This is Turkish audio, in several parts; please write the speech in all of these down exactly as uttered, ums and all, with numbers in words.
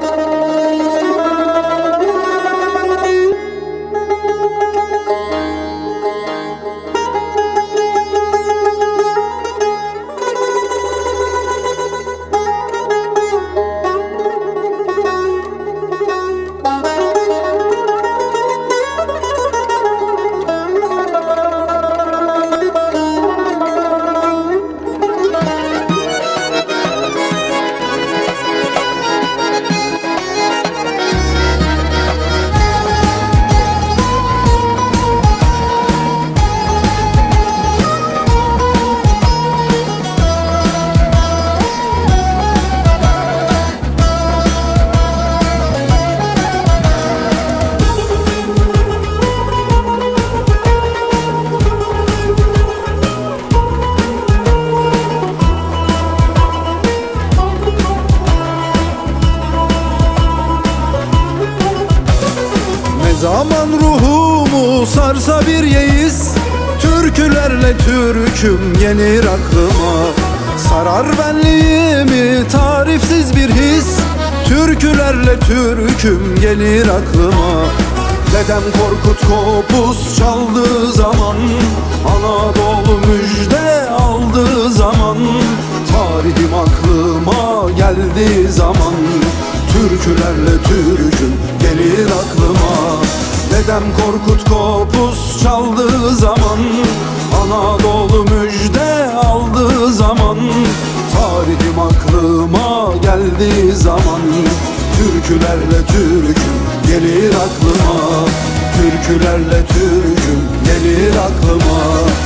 Zaman ruhumu sarsa bir yeis, türkülerle türküm gelir aklıma. Sarar benliğimi tarifsiz bir his, türkülerle türküm gelir aklıma. Dedem Korkut kopuz çaldığı zaman, Anadolu müjde aldığı zaman, tarihim aklıma geldiği zaman, türkülerle türküm gelir aklıma. Dedem Korkut kopuz çaldığı zaman, Anadolu müjde aldığı zaman, tarihim aklıma geldiği zaman, türkülerle türküm gelir aklıma. Türkülerle türküm gelir aklıma.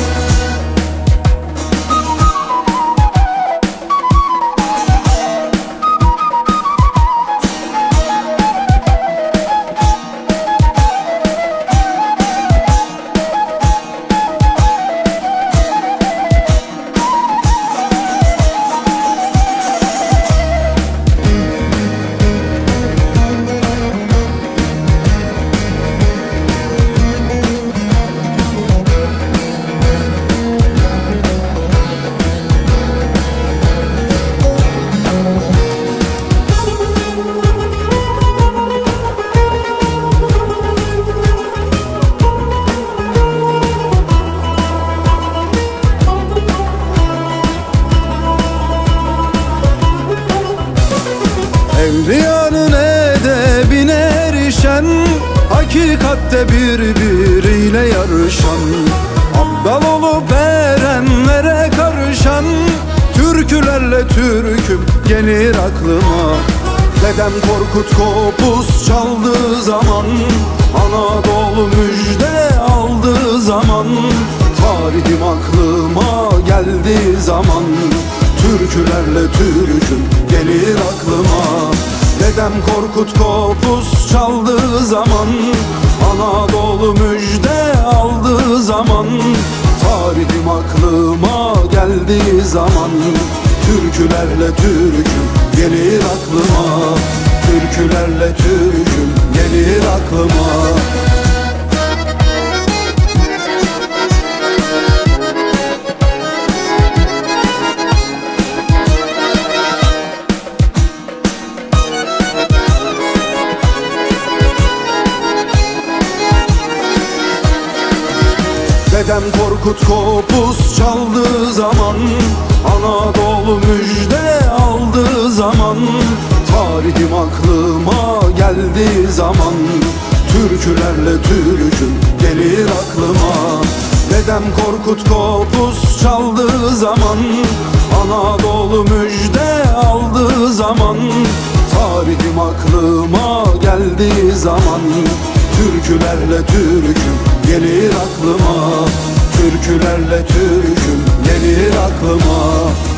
Evliyanın edebine erişen, hakikatte birbiriyle yarışan, abdal olup erenlere karışan, türkülerle türküm gelir aklıma. Dedem Korkut kopuz çaldığı zaman, Anadolu müjde aldığı zaman, tarihim aklıma geldiği zaman, türkülerle türküm gelir aklıma. Dedem Korkut kopuz çaldığı zaman, Anadolu müjde aldığı zaman, tarihim aklıma geldiği zaman, türkülerle türküm gelir aklıma. Türkülerle türküm gelir aklıma. Dedem Korkut kopuz çaldığı zaman, Anadolu müjde aldığı zaman, tarihim aklıma geldiği zaman, türkülerle türküm gelir aklıma. Dedem Korkut kopuz çaldığı zaman, Anadolu müjde aldığı zaman, tarihim aklıma geldiği zaman, türkülerle türküm gelir aklıma. Türkülerle türküm gelir aklıma.